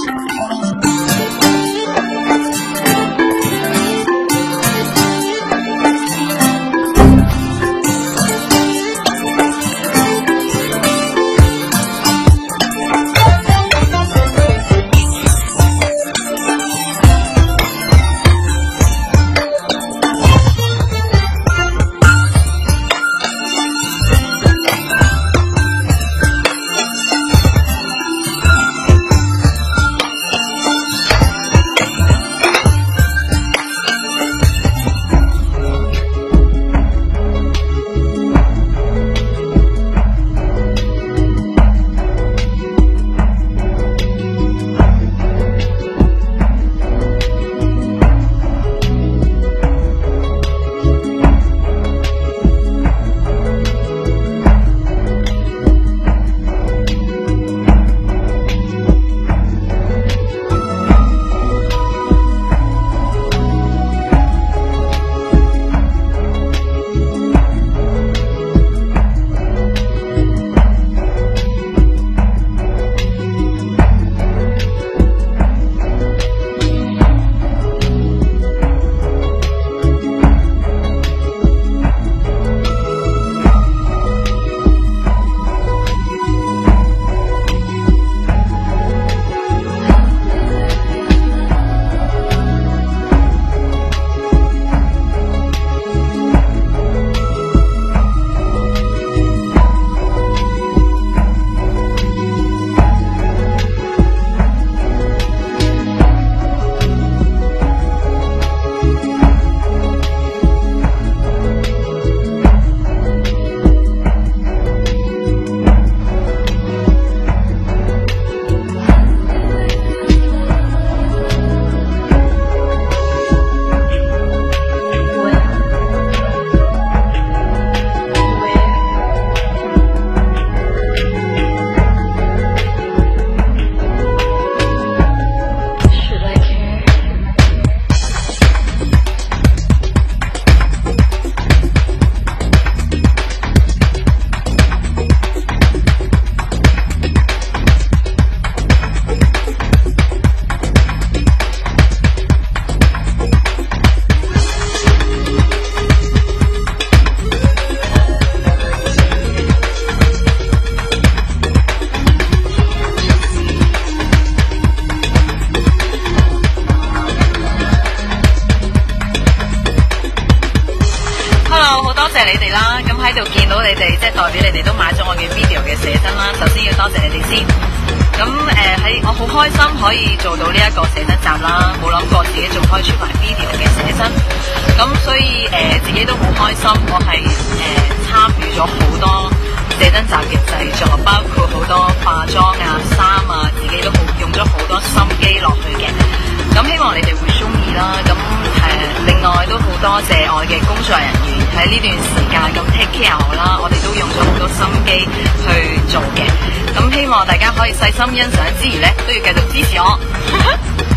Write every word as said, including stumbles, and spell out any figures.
謝你哋啦，咁喺度見到你哋，即係代表你哋都買咗我嘅 video 嘅寫真啦。首先要多謝你哋先。咁誒喺我好開心可以做到呢一個寫真集啦，冇諗過自己仲可以出埋 video 嘅寫真。咁所以誒、呃、自己都好開心，我係誒、呃、參與咗好多寫真集嘅製作，包括好多化妝啊、衫啊，自己都好用咗好多心機落去嘅。咁希望你哋會中意啦。咁誒、呃、另外都好多謝我嘅工作人員喺呢段時間咁 take care 我啦，我哋都用咗好多心機去做嘅。咁希望大家可以細心欣賞之餘咧，都要繼續支持我。